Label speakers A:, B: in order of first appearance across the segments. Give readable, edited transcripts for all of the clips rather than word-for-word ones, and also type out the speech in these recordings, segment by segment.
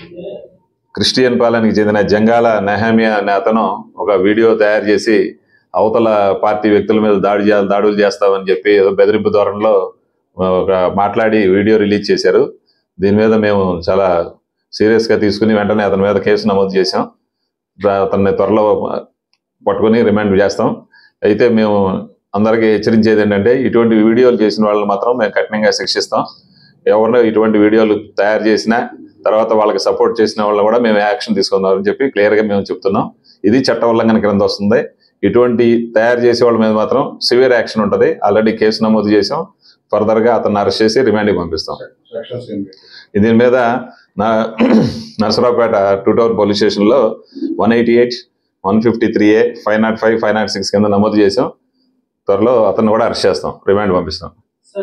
A: Christian పాలనకి చెందిన జంగాల నెహమియా అనే అతను ఒక వీడియో తయారు చేసి అవతల పార్టీ వ్యక్తుల మీద దాడులు చేస్తామని చెప్పి ఏదో బెదిరింపు ధోరణిలో ఒక మాట్లాడి వీడియో రిలీజ్ చేశారు. దీని మీద మేము చాలా సీరియస్గా తీసుకుని వెంటనే అతని మీద కేసు నమోదు చేశాం. అతన్ని త్వరలో పట్టుకుని రిమాండ్ చేస్తాం. అయితే మేము అందరికీ హెచ్చరించేది ఏంటంటే ఇటువంటి వీడియోలు చేసిన వాళ్ళని మాత్రం మేము కఠినంగా శిక్షిస్తాం. ఎవరినో ఇటువంటి వీడియోలు తయారు చేసినా తర్వాత వాళ్ళకి సపోర్ట్ చేసిన వాళ్ళు కూడా మేము యాక్షన్ తీసుకుందామని చెప్పి క్లియర్గా మేము చెప్తున్నాం. ఇది చట్ట ఉల్లంఘన క్రింద వస్తుంది. ఇటువంటి తయారు చేసే వాళ్ళ మీద మాత్రం సివియర్ యాక్షన్ ఉంటుంది. ఆల్రెడీ కేసు నమోదు చేసాం. ఫర్దర్గా అతన్ని అరెస్ట్ చేసి రిమాండ్కి పంపిస్తాం. దీని మీద నర్సరావుపేట 2 టౌన్ పోలీస్ స్టేషన్లో 188, 153A, 505, 506 కింద నమోదు చేసాం. త్వరలో అతన్ని కూడా అరెస్ట్ చేస్తాం, రిమాండ్ పంపిస్తాం.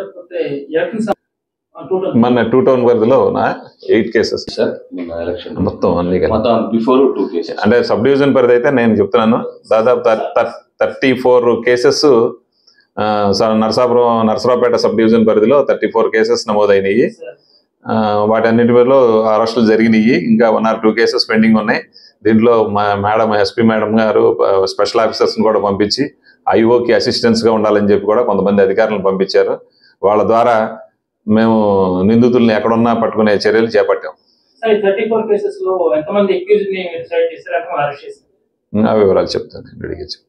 A: మన 2 టౌన్ పరిధిలో 8 కేసెస్ మొత్తం అన్ని అంటే సబ్ డివిజన్ పరిధి అయితే నేను చెప్తున్నాను దాదాపు 34 కేసెస్ నర్సరావుపేట సబ్ డివిజన్ పరిధిలో 34 కేసెస్ నమోదైనవి. వాటన్నిటిలో అరెస్టులు జరిగినాయి. ఇంకా 1 or 2 కేసెస్ పెండింగ్ ఉన్నాయి. దీంట్లో మా మేడం ఎస్పీ మేడం గారు స్పెషల్ ఆఫీసర్స్ని కూడా పంపించి ఐఓకి అసిస్టెంట్స్గా ఉండాలని చెప్పి కూడా కొంతమంది అధికారులను పంపించారు. వాళ్ళ ద్వారా మేము నిందితుల్ని ఎక్కడున్నా పట్టుకునే చర్యలు చేపట్టాం. ఆ వివరాలు చెప్తాను.